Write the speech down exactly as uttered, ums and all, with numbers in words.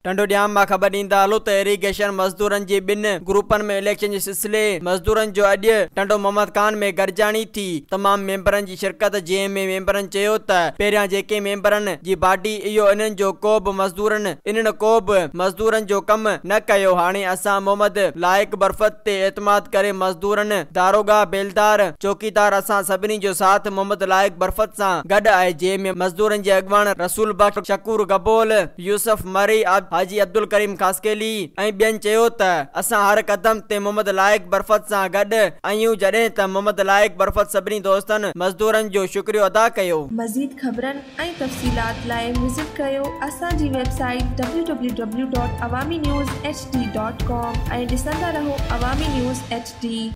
Tando dam मां ख़बर ॾींदा हलो त इरीगेशन मज़दूरनि जी ॿिनि ग्रुपनि में इलेक्शन जे सिलसिले मज़दूरनि जो अॼु टंडो मोहम्मद खान में गॾिजाणी थी। तमाम मेंबरनि जी शिरकत, जंहिंमें मेंबरनि चयो त पहिरियां जेके मेंबरनि जी पार्टी इहो इन्हनि जो को बि मज़दूरनि इन्हनि को बि मज़दूरनि जो कम न कयो। हाणे असां मोहम्मद लाइक बरफ़त ते एतमाद करे मज़दूरनि, दारोगा, बेलदार, चौकीदार असां सभिनी जो साथ मोहम्मद लाइक बरफ़त सां गॾु आहे, जंहिंमें मज़दूरनि जे अॻवान रसूल बख्श, शकूर गबोल, यूसुफ मरी, हाजी अब्दुल करीम खासकेली ऐं ॿियनि चयो त असां हर कदम ते मोहम्मद लाइक बरफ़त सां गॾु आहियूं, जॾहिं त मोहम्मद लाइक बरफ़त सभिनी दोस्तनि मज़दूरनि जो शुक्रियो अदा कयो। मज़ीद ख़बरनि ऐं तफ़सीलात लाइ विज़िट कयो असांजी website W W W dot Awami news H D dot com ऐं ॾिसंदा रहो अवामी न्यूज़ एच डी।